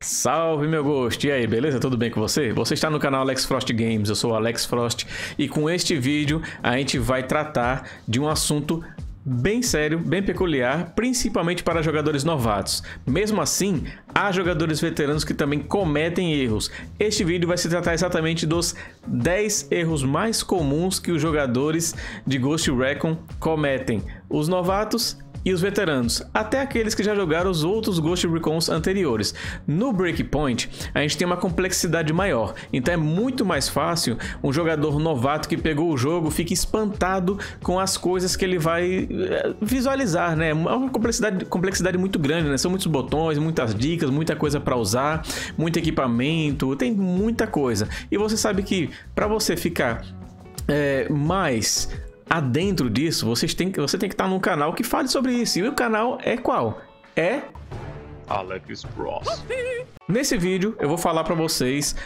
Salve meu gosto, e aí, beleza? Tudo bem com você? Você está no canal Alex Frost Games, eu sou o Alex Frost e com este vídeo a gente vai tratar de um assunto bem sério, bem peculiar, principalmente para jogadores novatos. Mesmo assim, há jogadores veteranos que também cometem erros. Este vídeo vai se tratar exatamente dos 10 erros mais comuns que os jogadores de Ghost Recon cometem. Os novatos e os veteranos, até aqueles que já jogaram os outros Ghost Recons anteriores. No Breakpoint, a gente tem uma complexidade maior, então é muito mais fácil um jogador novato que pegou o jogo fique espantado com as coisas que ele vai visualizar, né? É uma complexidade muito grande, né? São muitos botões, muitas dicas, muita coisa para usar, muito equipamento, tem muita coisa. E você sabe que para você ficar mais adentro disso, você tem que estar num canal que fale sobre isso. E o canal é qual? É Alex Frost. Nesse vídeo eu vou falar para vocês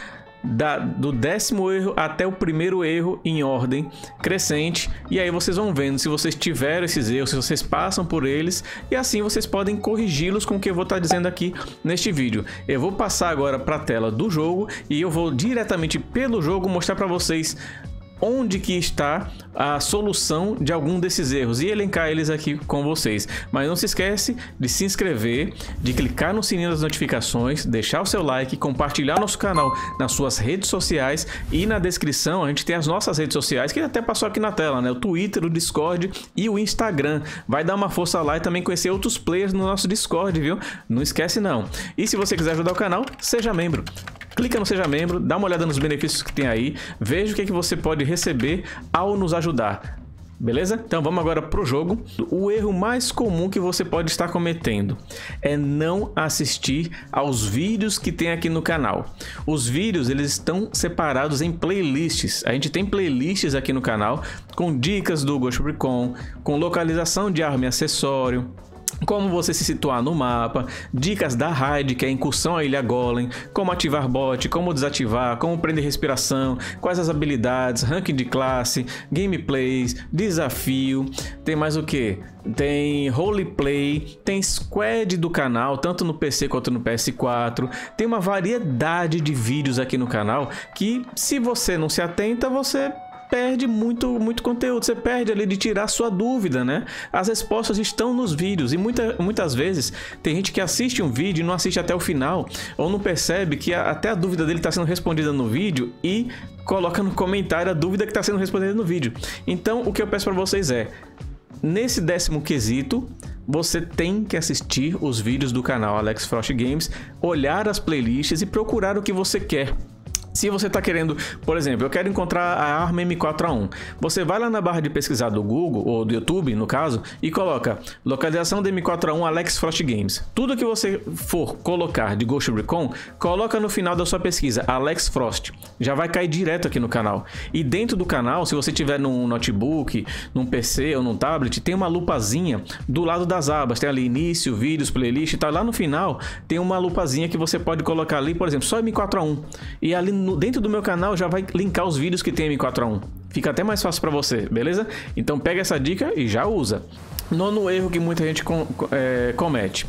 do 10º erro até o primeiro erro em ordem crescente, e aí vocês vão vendo se vocês tiveram esses erros, se vocês passam por eles, e assim vocês podem corrigi-los com o que eu vou estar dizendo aqui neste vídeo. Eu vou passar agora para a tela do jogo e eu vou diretamente pelo jogo mostrar para vocês onde que está a solução de algum desses erros e elencar eles aqui com vocês. Mas não se esquece de se inscrever, de clicar no sininho das notificações, deixar o seu like, compartilhar nosso canal nas suas redes sociais, e na descrição a gente tem as nossas redes sociais, que até passou aqui na tela, né? O Twitter, o Discord e o Instagram. Vai dar uma força lá e também conhecer outros players no nosso Discord, viu? Não esquece não. E se você quiser ajudar o canal, seja membro. Clica no Seja Membro, dá uma olhada nos benefícios que tem aí, veja o que você pode receber ao nos ajudar. Beleza? Então vamos agora para o jogo. O erro mais comum que você pode estar cometendo é não assistir aos vídeos que tem aqui no canal. Os vídeos eles estão separados em playlists. A gente tem playlists aqui no canal com dicas do Ghost Recon, com localização de arma e acessório, como você se situar no mapa, dicas da raid, que é a incursão à Ilha Golem, como ativar bot, como desativar, como prender respiração, quais as habilidades, ranking de classe, gameplays, desafio, tem mais o que? Tem roleplay, tem squad do canal, tanto no PC quanto no PS4, tem uma variedade de vídeos aqui no canal que, se você não se atenta, você perde muito conteúdo, você perde ali de tirar sua dúvida, né? As respostas estão nos vídeos e muitas vezes tem gente que assiste um vídeo e não assiste até o final, ou não percebe que até a dúvida dele está sendo respondida no vídeo e coloca no comentário a dúvida que está sendo respondida no vídeo. Então o que eu peço para vocês é, nesse 10º quesito, você tem que assistir os vídeos do canal Alex Frost Games, olhar as playlists e procurar o que você quer. Se você está querendo, por exemplo, eu quero encontrar a arma M4A1, você vai lá na barra de pesquisar do Google, ou do YouTube, no caso, e coloca localização da M4A1 Alex Frost Games. Tudo que você for colocar de Ghost Recon, coloca no final da sua pesquisa, Alex Frost. Já vai cair direto aqui no canal. E dentro do canal, se você tiver num notebook, num PC ou num tablet, tem uma lupazinha do lado das abas. Tem ali início, vídeos, playlist e tal. Lá no final, tem uma lupazinha que você pode colocar ali, por exemplo, só M4A1. E ali dentro do meu canal já vai linkar os vídeos que tem M4A1. Fica até mais fácil para você, beleza? Então pega essa dica e já usa. Nono erro que muita gente comete: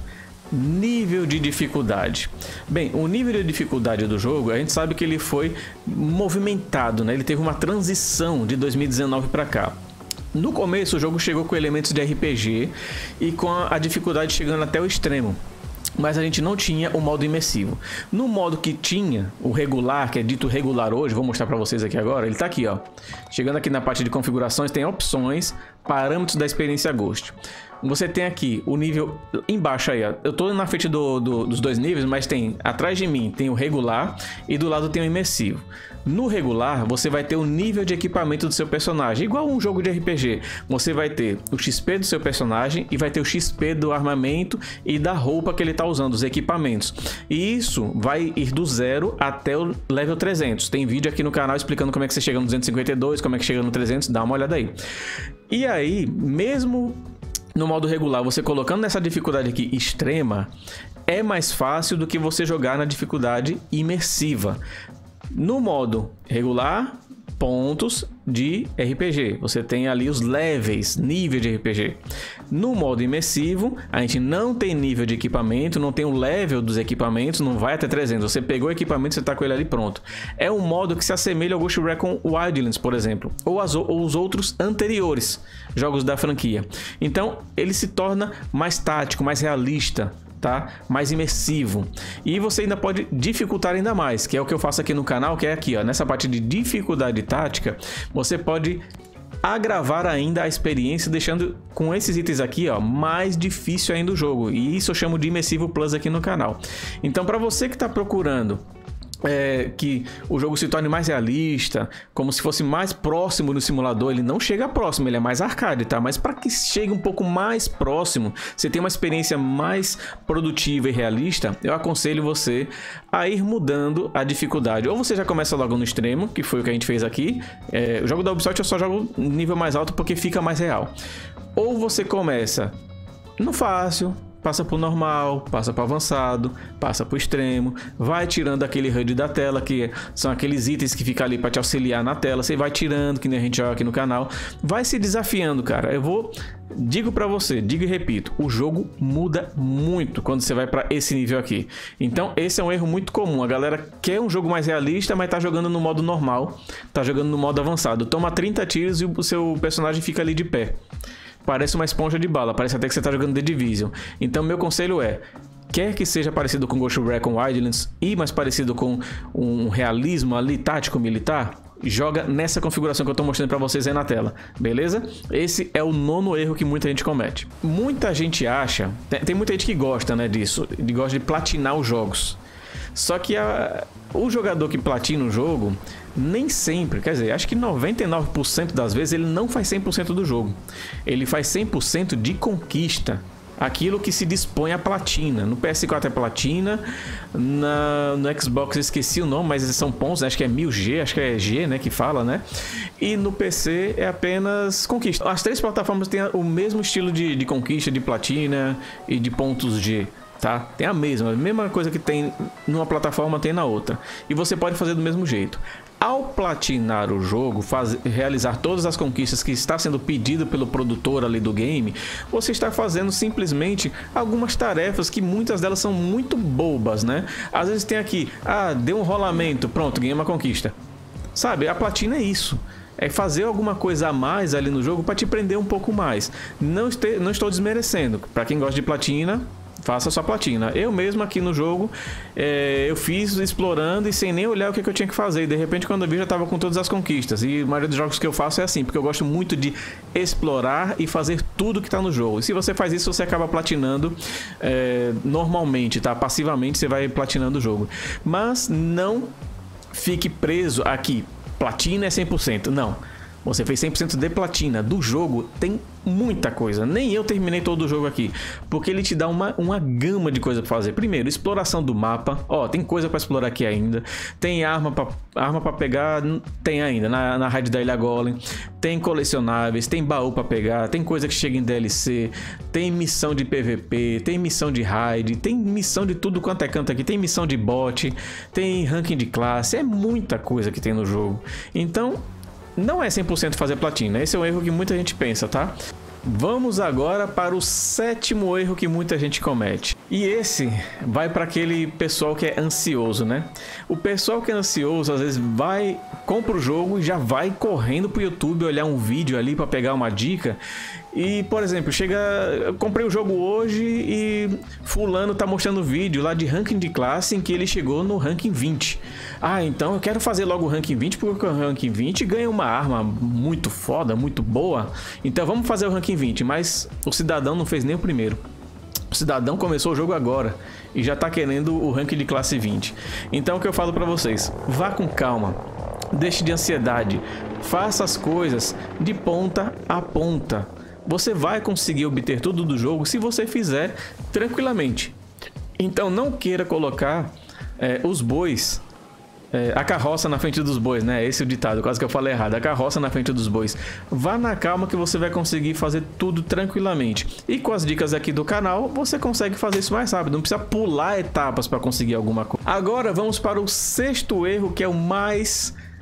nível de dificuldade. Bem, o nível de dificuldade do jogo, a gente sabe que ele foi movimentado, né? Ele teve uma transição de 2019 para cá. No começo o jogo chegou com elementos de RPG e com a dificuldade chegando até o extremo, mas a gente não tinha o modo imersivo. No modo que tinha, o regular, que é dito regular hoje, vou mostrar para vocês aqui agora, ele tá aqui, ó. Chegando aqui na parte de configurações, tem opções, parâmetros da experiência Ghost. Você tem aqui o nível embaixo aí, ó. Eu tô na frente dos dois níveis, mas tem atrás de mim tem o regular e do lado tem o imersivo. No regular, você vai ter o nível de equipamento do seu personagem, igual um jogo de RPG. Você vai ter o XP do seu personagem e vai ter o XP do armamento e da roupa que ele está usando, os equipamentos. E isso vai ir do 0 até o level 300. Tem vídeo aqui no canal explicando como é que você chega no 252, como é que chega no 300, dá uma olhada aí. E aí, mesmo no modo regular, você colocando nessa dificuldade aqui extrema, é mais fácil do que você jogar na dificuldade imersiva. No modo regular, pontos de RPG. Você tem ali os levels, níveis de RPG. No modo imersivo, a gente não tem nível de equipamento, não tem o level dos equipamentos, não vai até 300. Você pegou o equipamento, você tá com ele ali pronto. É um modo que se assemelha ao Ghost Recon Wildlands, por exemplo, ou os outros anteriores jogos da franquia. Então, ele se torna mais tático, mais realista, tá? Mais imersivo. E você ainda pode dificultar ainda mais, que é o que eu faço aqui no canal, que é aqui, ó, nessa parte de dificuldade tática, você pode agravar ainda a experiência, deixando com esses itens aqui, ó, mais difícil ainda o jogo. E isso eu chamo de Imersivo Plus aqui no canal. Então, para você que está procurando que o jogo se torne mais realista, como se fosse mais próximo do simulador, ele não chega próximo, ele é mais arcade, tá? Mas para que chegue um pouco mais próximo, você tem uma experiência mais produtiva e realista, eu aconselho você a ir mudando a dificuldade. Ou você já começa logo no extremo, que foi o que a gente fez aqui. O jogo da Ubisoft eu só jogo nível mais alto porque fica mais real. Ou você começa no fácil, passa pro normal, passa pro avançado, passa pro extremo, vai tirando aquele HUD da tela, que são aqueles itens que ficam ali para te auxiliar na tela, você vai tirando, que nem a gente joga aqui no canal, vai se desafiando, cara. Digo pra você, digo e repito, o jogo muda muito quando você vai pra esse nível aqui. Então esse é um erro muito comum, a galera quer um jogo mais realista, mas tá jogando no modo normal, tá jogando no modo avançado, toma 30 tiros e o seu personagem fica ali de pé. Parece uma esponja de bala, parece até que você tá jogando The Division. Então meu conselho é, quer que seja parecido com Ghost Recon Wildlands e mais parecido com um realismo ali tático militar, joga nessa configuração que eu tô mostrando pra vocês aí na tela, beleza? Esse é o 9º erro que muita gente comete. Muita gente acha, tem muita gente que gosta, né, disso, gosta de platinar os jogos. Só que o jogador que platina o jogo, nem sempre, quer dizer, acho que 99% das vezes ele não faz 100% do jogo. Ele faz 100% de conquista. Aquilo que se dispõe a platina. No PS4 é platina, no Xbox eu esqueci o nome, mas são pontos, né? Acho que é 1000G, acho que é G, né, que fala, né? E no PC é apenas conquista. As três plataformas têm o mesmo estilo de conquista, de platina e de pontos G. Tá? Tem a mesma coisa que tem numa plataforma, tem na outra. E você pode fazer do mesmo jeito. Ao platinar o jogo, realizar todas as conquistas que está sendo pedido pelo produtor ali do game, você está fazendo simplesmente algumas tarefas que muitas delas são muito bobas, né? Às vezes tem aqui, deu um rolamento, pronto, ganhei uma conquista. Sabe, a platina é isso. É fazer alguma coisa a mais ali no jogo para te prender um pouco mais. Não estou desmerecendo. Para quem gosta de platina, faça sua platina. Eu mesmo aqui no jogo, eu fiz explorando e sem nem olhar o que eu tinha que fazer. E de repente, quando eu vi, já estava com todas as conquistas. E a maioria dos jogos que eu faço é assim, porque eu gosto muito de explorar e fazer tudo que está no jogo. E se você faz isso, você acaba platinando normalmente, tá? Passivamente você vai platinando o jogo. Mas não fique preso aqui. Platina é 100%. Não. Você fez 100% de platina. Do jogo tem muita coisa. Nem eu terminei todo o jogo aqui, porque ele te dá uma gama de coisa para fazer. Primeiro, exploração do mapa. Tem coisa para explorar aqui ainda. Tem arma para pegar, tem ainda na raid da Ilha Golem. Tem colecionáveis, tem baú para pegar, tem coisa que chega em DLC, tem missão de PVP, tem missão de raid, tem missão de tudo quanto é canto aqui, tem missão de bot, tem ranking de classe, é muita coisa que tem no jogo. Então, não é 100% fazer platina, esse é um erro que muita gente pensa, tá? Vamos agora para o 7º erro que muita gente comete. E esse vai para aquele pessoal que é ansioso, né? O pessoal que é ansioso, às vezes compra o jogo e já vai correndo pro YouTube olhar um vídeo ali para pegar uma dica. E, por exemplo, eu comprei o jogo hoje e fulano tá mostrando vídeo lá de ranking de classe em que ele chegou no ranking 20. Então eu quero fazer logo o ranking 20, porque o ranking 20 ganha uma arma muito foda, muito boa. Então vamos fazer o ranking 20, mas o cidadão não fez nem o primeiro. O cidadão começou o jogo agora e já tá querendo o ranking de classe 20. Então o que eu falo pra vocês, vá com calma, deixe de ansiedade, faça as coisas de ponta a ponta. Você vai conseguir obter tudo do jogo se você fizer tranquilamente. Então não queira colocar os bois, a carroça na frente dos bois, né? Esse é o ditado, quase que eu falei errado. A carroça na frente dos bois. Vá na calma que você vai conseguir fazer tudo tranquilamente. E com as dicas aqui do canal, você consegue fazer isso mais rápido. Não precisa pular etapas para conseguir alguma coisa. Agora vamos para o 6º erro, que é o mais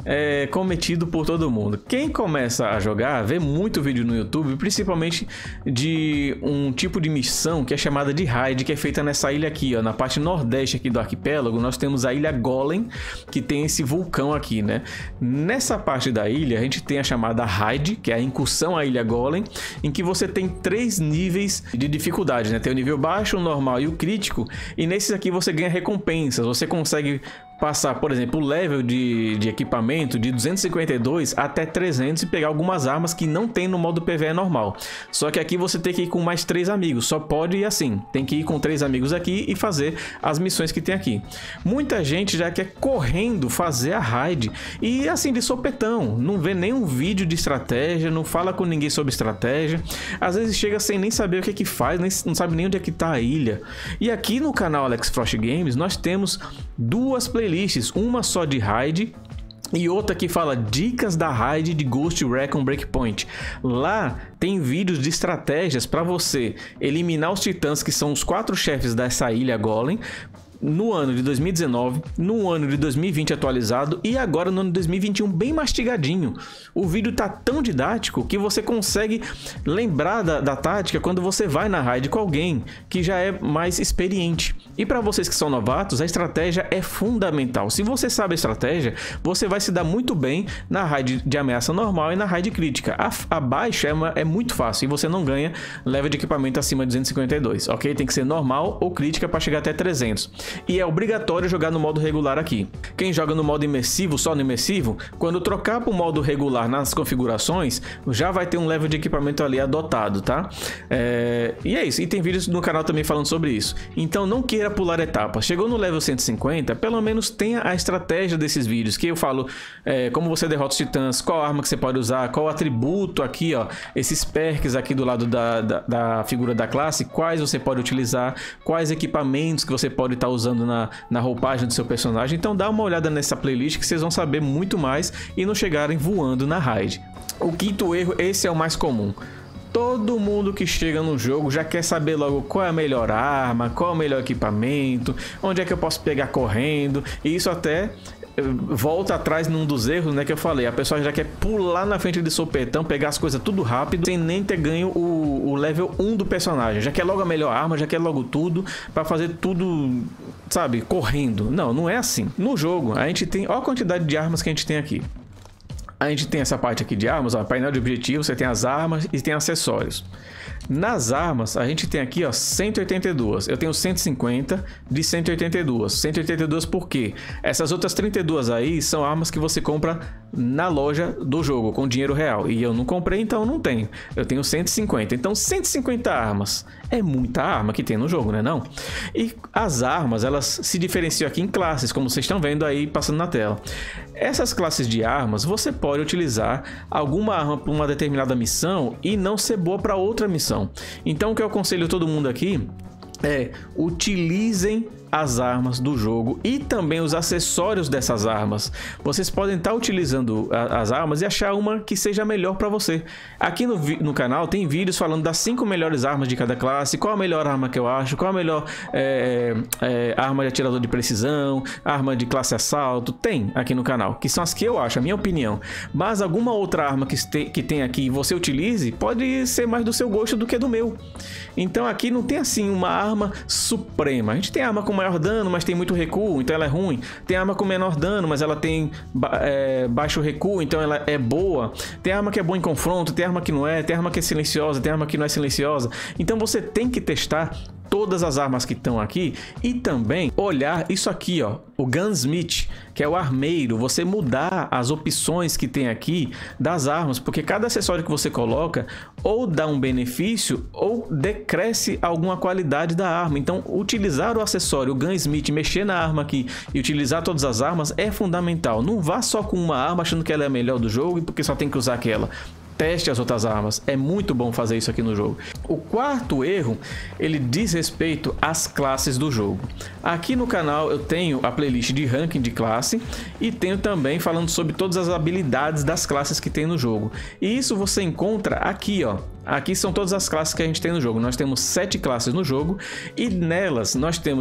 cometido por todo mundo. Quem começa a jogar vê muito vídeo no YouTube, principalmente de um tipo de missão que é chamada de raid, que é feita nessa ilha aqui, ó, na parte nordeste aqui do arquipélago. Nós temos a ilha Golem, que tem esse vulcão aqui, né? Nessa parte da ilha a gente tem a chamada raid, que é a incursão à ilha Golem, em que você tem 3 níveis de dificuldade, né? Tem o nível baixo, o normal e o crítico, e nesses aqui você ganha recompensas. Você consegue passar, por exemplo, o level de equipamento de 252 até 300 e pegar algumas armas que não tem no modo PvE normal. Só que aqui você tem que ir com mais 3 amigos, só pode ir assim, tem que ir com 3 amigos aqui e fazer as missões que tem aqui. Muita gente já quer correndo fazer a raid e assim de sopetão, não vê nenhum vídeo de estratégia, não fala com ninguém sobre estratégia, às vezes chega sem nem saber o que faz, não sabe nem onde é que tá a ilha. E aqui no canal Alex Frost Games nós temos 2 playlists, uma só de raid e outra que fala dicas da raid de Ghost Recon Breakpoint. Lá tem vídeos de estratégias para você eliminar os titãs, que são os 4 chefes dessa ilha Golem, no ano de 2019, no ano de 2020 atualizado e agora no ano de 2021 bem mastigadinho. O vídeo tá tão didático que você consegue lembrar da tática quando você vai na raid com alguém que já é mais experiente. E para vocês que são novatos, a estratégia é fundamental. Se você sabe a estratégia, você vai se dar muito bem na raid de ameaça normal e na raid crítica. A baixa é muito fácil e você não ganha level de equipamento acima de 252, ok? Tem que ser normal ou crítica para chegar até 300. E é obrigatório jogar no modo regular aqui. Quem joga no modo imersivo, só no imersivo, quando trocar para o modo regular nas configurações, já vai ter um level de equipamento ali adotado, tá? E é isso. E tem vídeos no canal também falando sobre isso. Então não queira pular etapas. Chegou no level 150, pelo menos tenha a estratégia desses vídeos, que eu falo como você derrota os titãs, qual arma que você pode usar, qual atributo aqui, ó, esses perks aqui do lado da figura da classe, quais você pode utilizar, quais equipamentos que você pode estar usando na roupagem do seu personagem. Então dá uma olhada nessa playlist que vocês vão saber muito mais e não chegarem voando na raid. O 5º erro, esse é o mais comum. Todo mundo que chega no jogo já quer saber logo qual é a melhor arma, qual é o melhor equipamento, onde é que eu posso pegar correndo, e isso até volta atrás num dos erros, né, que eu falei. A pessoa já quer pular na frente de sopetão, pegar as coisas tudo rápido, sem nem ter ganho o level 1 do personagem. Já quer logo a melhor arma, já quer logo tudo, pra fazer tudo, sabe, correndo. Não, não é assim. No jogo, a gente tem... Olha a quantidade de armas que a gente tem aqui. A gente tem essa parte aqui de armas, ó, painel de objetivo, você tem as armas e tem acessórios. Nas armas, a gente tem aqui, ó, 182. Eu tenho 150 de 182. 182 por quê? Essas outras 32 aí são armas que você compra na loja do jogo, com dinheiro real. E eu não comprei, então não tenho. Eu tenho 150. Então, 150 armas. É muita arma que tem no jogo, né não? E as armas, elas se diferenciam aqui em classes, como vocês estão vendo aí passando na tela. Essas classes de armas, você pode utilizar alguma arma para uma determinada missão e não ser boa para outra missão. Então o que eu aconselho a todo mundo aqui é: utilizem as armas do jogo e também os acessórios dessas armas. Vocês podem estar utilizando as armas e achar uma que seja melhor para você. Aqui no canal tem vídeos falando das 5 melhores armas de cada classe, qual a melhor arma que eu acho, qual a melhor arma de atirador de precisão, arma de classe assalto, tem aqui no canal, que são as que eu acho, a minha opinião. Mas alguma outra arma que tem aqui e você utilize, pode ser mais do seu gosto do que do meu. Então aqui não tem assim uma arma suprema. A gente tem arma com maior dano, mas tem muito recuo, então ela é ruim. Tem arma com menor dano, mas ela tem baixo recuo, então ela é boa. Tem arma que é boa em confronto, tem arma que não é, tem arma que é silenciosa, tem arma que não é silenciosa. Então você tem que testar todas as armas que estão aqui e também olhar isso aqui, ó, o Gunsmith, que é o armeiro. Você mudar as opções que tem aqui das armas, porque cada acessório que você coloca ou dá um benefício ou decresce alguma qualidade da arma. Então utilizar o acessório, o Gunsmith, mexer na arma aqui e utilizar todas as armas é fundamental. Não vá só com uma arma achando que ela é a melhor do jogo e porque só tem que usar aquela. Teste as outras armas, é muito bom fazer isso aqui no jogo. O 4º erro, ele diz respeito às classes do jogo. Aqui no canal eu tenho a playlist de ranking de classe e tenho também falando sobre todas as habilidades das classes que tem no jogo. E isso você encontra aqui, ó. Aqui são todas as classes que a gente tem no jogo. Nós temos 7 classes no jogo e nelas nós temos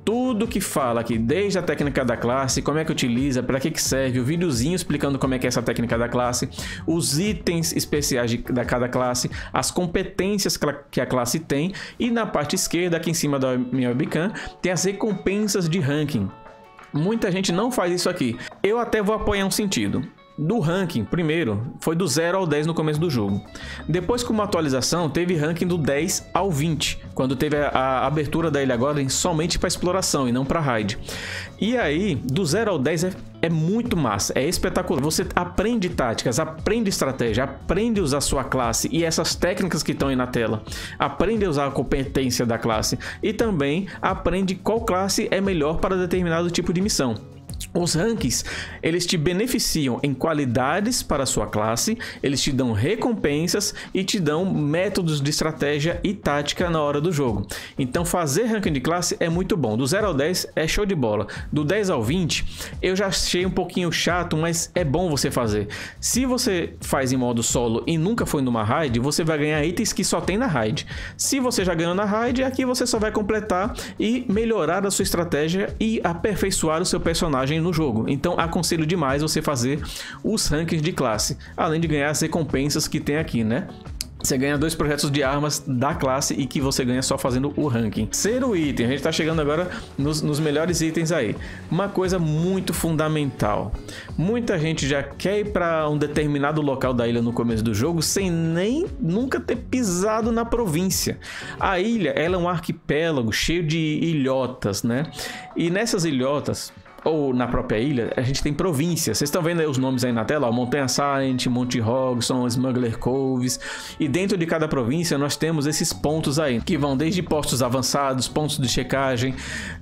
tudo que fala aqui, desde a técnica da classe, como é que utiliza, para que serve, o videozinho explicando como é que é essa técnica da classe, os itens especiais da cada classe, as competências que a classe tem, e na parte esquerda, aqui em cima da minha webcam, tem as recompensas de ranking. Muita gente não faz isso aqui. Eu até vou apoiar um sentido. Do ranking, primeiro, foi do 0 ao 10 no começo do jogo. Depois, com uma atualização, teve ranking do 10 ao 20, quando teve a abertura da Ilha Golden somente para exploração e não para raid. E aí, do 0 ao 10 é muito massa, é espetacular. Você aprende táticas, aprende estratégia, aprende a usar sua classe e essas técnicas que estão aí na tela. Aprende a usar a competência da classe e também aprende qual classe é melhor para determinado tipo de missão. Os rankings, eles te beneficiam em qualidades para a sua classe, eles te dão recompensas e te dão métodos de estratégia e tática na hora do jogo. Então fazer ranking de classe é muito bom. Do 0 ao 10 é show de bola. Do 10 ao 20 eu já achei um pouquinho chato, mas é bom você fazer. Se você faz em modo solo e nunca foi numa raid, você vai ganhar itens que só tem na raid. Se você já ganhou na raid, aqui você só vai completar e melhorar a sua estratégia e aperfeiçoar o seu personagem no jogo. Então aconselho demais você fazer os rankings de classe, além de ganhar as recompensas que tem aqui, né? Você ganha 2 projetos de armas da classe e que você ganha só fazendo o ranking. Ser o item, a gente tá chegando agora nos melhores itens aí. Uma coisa muito fundamental. Muita gente já quer ir para um determinado local da ilha no começo do jogo sem nem nunca ter pisado na província. A ilha, ela é um arquipélago cheio de ilhotas, né? E nessas ilhotas, ou na própria ilha, a gente tem províncias. Vocês estão vendo aí os nomes aí na tela, ó, Montanha Silent, Monte Hogson, Smuggler Coves. E dentro de cada província nós temos esses pontos aí, que vão desde postos avançados, pontos de checagem,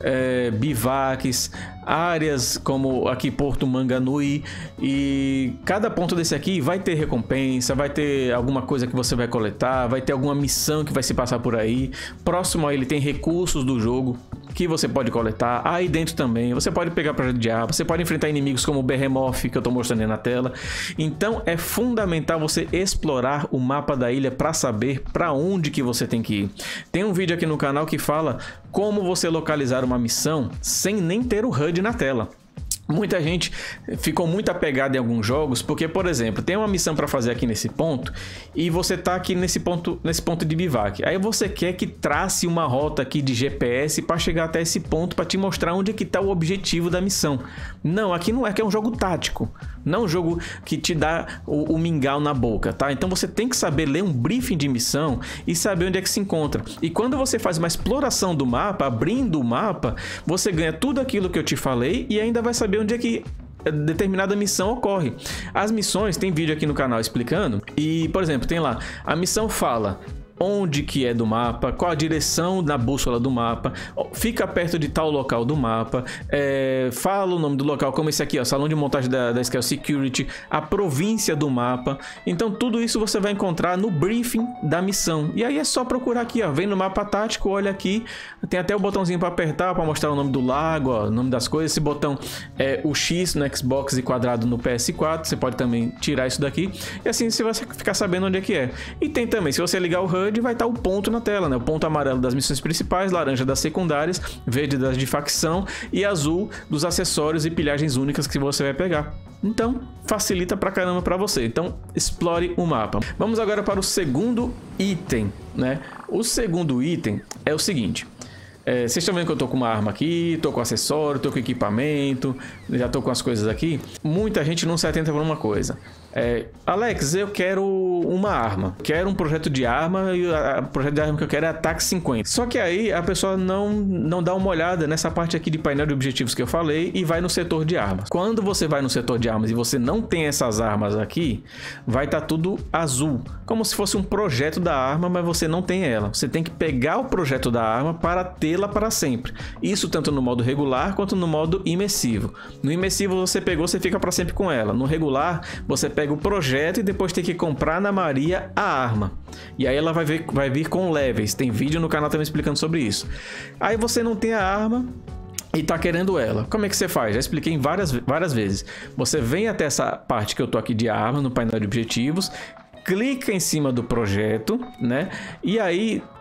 bivaques, áreas como aqui Porto Manganui. E cada ponto desse aqui vai ter recompensa, vai ter alguma coisa que você vai coletar, vai ter alguma missão que vai se passar por aí. Próximo a ele tem recursos do jogo que você pode coletar. Aí dentro também você pode pegar projeto de arma, você pode enfrentar inimigos como o Behemoth, que eu tô mostrando aí na tela. Então é fundamental você explorar o mapa da ilha para saber para onde que você tem que ir. Tem um vídeo aqui no canal que fala como você localizar uma missão sem nem ter o HUD na tela. Muita gente ficou muito apegada em alguns jogos, porque, por exemplo, tem uma missão para fazer aqui nesse ponto e você tá aqui nesse ponto de bivac. Aí você quer que trace uma rota aqui de GPS para chegar até esse ponto para te mostrar onde é que tá o objetivo da missão. Não, aqui não é, que é um jogo tático, não é um jogo que te dá o mingau na boca, tá? Então você tem que saber ler um briefing de missão e saber onde é que se encontra. E quando você faz uma exploração do mapa, abrindo o mapa, você ganha tudo aquilo que eu te falei e ainda vai saber onde é que determinada missão ocorre. As missões, tem vídeo aqui no canal explicando, e por exemplo, tem lá, a missão fala onde que é do mapa, qual a direção na bússola do mapa, fica perto de tal local do mapa, fala o nome do local, como esse aqui, ó, salão de montagem da Scale Security, a província do mapa. Então tudo isso você vai encontrar no briefing da missão. E aí é só procurar aqui, ó, vem no mapa tático, olha aqui, tem até o botãozinho para apertar, para mostrar o nome do lago, ó, o nome das coisas. Esse botão é o X no Xbox e quadrado no PS4, você pode também tirar isso daqui, e assim você vai ficar sabendo onde é que é. E tem também, se você ligar o HUD, vai estar o ponto na tela, né? O ponto amarelo das missões principais, laranja das secundárias, verde das de facção e azul dos acessórios e pilhagens únicas que você vai pegar. Então, facilita pra caramba pra você. Então, explore o mapa. Vamos agora para o segundo item, né? O segundo item é o seguinte. Vocês estão vendo que eu tô com uma arma aqui, tô com acessório, tô com equipamento, já tô com as coisas aqui. Muita gente não se atenta para uma coisa. Alex, eu quero uma arma, quero um projeto de arma, e o projeto de arma que eu quero é ataque 50. Só que aí a pessoa não dá uma olhada nessa parte aqui de painel de objetivos que eu falei e vai no setor de armas. Quando você vai no setor de armas e você não tem essas armas aqui, vai estar tudo azul, como se fosse um projeto da arma, mas você não tem ela. Você tem que pegar o projeto da arma para tê-la para sempre. Isso tanto no modo regular quanto no modo imersivo. No imersivo você pegou, você fica para sempre com ela. No regular você pega o projeto e depois tem que comprar na Maria a arma. E aí ela vai vir com levels. Tem vídeo no canal também explicando sobre isso. Aí você não tem a arma e tá querendo ela. Como é que você faz? Já expliquei várias vezes. Você vem até essa parte que eu tô aqui de arma no painel de objetivos, clica em cima do projeto, né? E aí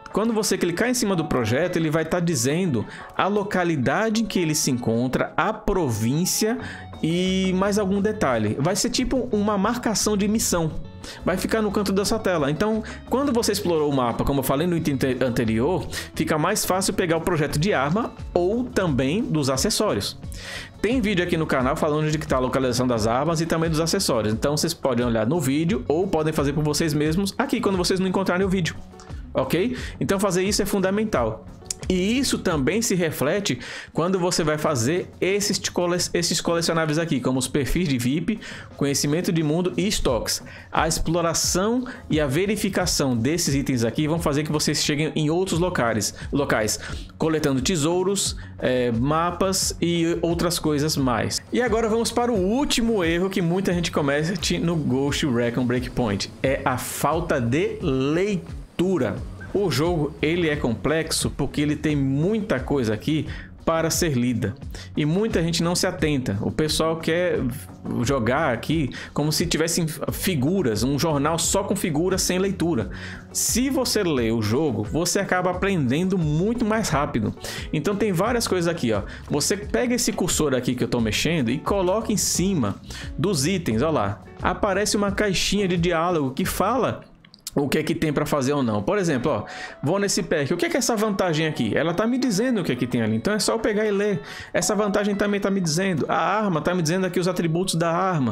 quando você clicar em cima do projeto, ele vai estar dizendo a localidade em que ele se encontra, a província e mais algum detalhe. Vai ser tipo uma marcação de missão. Vai ficar no canto da sua tela. Então, quando você explorou o mapa, como eu falei no item anterior, fica mais fácil pegar o projeto de arma ou também dos acessórios. Tem vídeo aqui no canal falando de que está a localização das armas e também dos acessórios. Então, vocês podem olhar no vídeo ou podem fazer por vocês mesmos aqui quando vocês não encontrarem o vídeo. Ok? Então, fazer isso é fundamental. E isso também se reflete quando você vai fazer esses colecionáveis aqui, como os perfis de VIP, conhecimento de mundo e estoques. A exploração e a verificação desses itens aqui vão fazer que vocês cheguem em outros locais coletando tesouros, mapas e outras coisas mais. E agora vamos para o último erro que muita gente comete no Ghost Recon Breakpoint. É a falta de leitura. O jogo ele é complexo porque ele tem muita coisa aqui para ser lida e muita gente não se atenta. O pessoal quer jogar aqui como se tivessem figuras, um jornal só com figuras sem leitura. Se você lê o jogo, você acaba aprendendo muito mais rápido. Então tem várias coisas aqui, ó. Você pega esse cursor aqui que eu estou mexendo e coloca em cima dos itens, ó lá. Aparece uma caixinha de diálogo que fala o que é que tem para fazer ou não. Por exemplo, ó, vou nesse pack. O que é essa vantagem aqui? Ela tá me dizendo o que é que tem ali. Então é só eu pegar e ler. Essa vantagem também tá me dizendo. A arma tá me dizendo aqui os atributos da arma.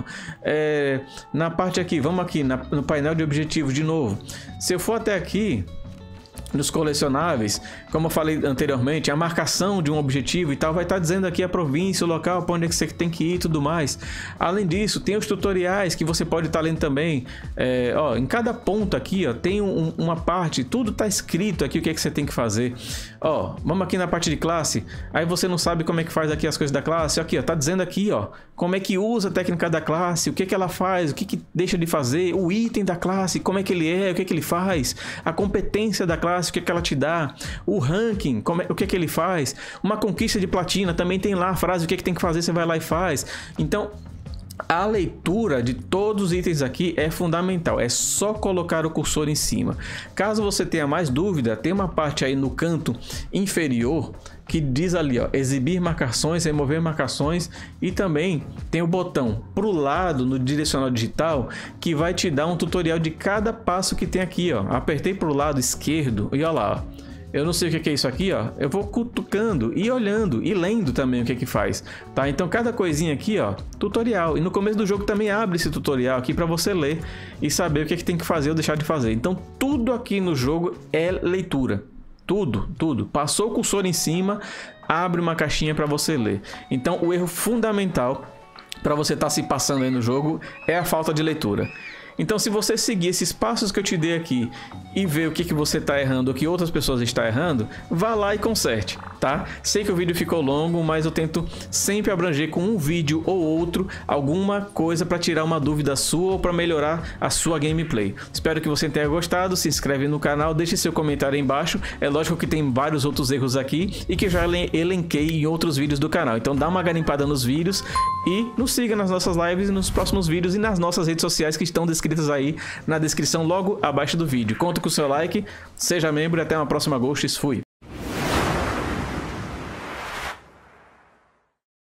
Na parte aqui, vamos aqui no painel de objetivos de novo. Se eu for até aqui nos colecionáveis, como eu falei anteriormente, a marcação de um objetivo e tal vai estar dizendo aqui a província, o local para onde é que você tem que ir e tudo mais. Além disso, tem os tutoriais que você pode estar lendo também. Ó, em cada ponto aqui, ó, tem uma parte, tudo está escrito aqui o que é que você tem que fazer. Ó, vamos aqui na parte de classe. Aí você não sabe como é que faz aqui as coisas da classe. Aqui, ó, tá dizendo aqui, ó, como é que usa a técnica da classe, o que é que ela faz, o que que deixa de fazer, o item da classe, como é que ele é, o que é que ele faz, a competência da classe, o que é que ela te dá, o ranking, o que é que ele faz, uma conquista de platina, também tem lá a frase, o que é que tem que fazer, você vai lá e faz. Então, a leitura de todos os itens aqui é fundamental, é só colocar o cursor em cima. Caso você tenha mais dúvida, tem uma parte aí no canto inferior que diz ali, ó, exibir marcações, remover marcações, e também tem o botão pro lado no direcional digital que vai te dar um tutorial de cada passo que tem aqui, ó. Apertei pro lado esquerdo e ó lá, ó. Eu não sei o que é isso aqui, ó. Eu vou cutucando e olhando e lendo também o que é que faz, tá? Então cada coisinha aqui, ó, tutorial. E no começo do jogo também abre esse tutorial aqui para você ler e saber o que é que tem que fazer ou deixar de fazer. Então tudo aqui no jogo é leitura. Tudo, tudo. Passou o cursor em cima, abre uma caixinha para você ler. Então o erro fundamental para você estar se passando aí no jogo é a falta de leitura. Então, se você seguir esses passos que eu te dei aqui e ver o que você está errando ou que outras pessoas estão errando, vá lá e conserte, tá? Sei que o vídeo ficou longo, mas eu tento sempre abranger com um vídeo ou outro alguma coisa para tirar uma dúvida sua ou para melhorar a sua gameplay. Espero que você tenha gostado, se inscreve no canal, deixe seu comentário aí embaixo. É lógico que tem vários outros erros aqui e que eu já elenquei em outros vídeos do canal. Então dá uma garimpada nos vídeos e nos siga nas nossas lives e nos próximos vídeos e nas nossas redes sociais que estão descritas aí na descrição logo abaixo do vídeo. Conto com o seu like, seja membro e até uma próxima Ghosts. Fui!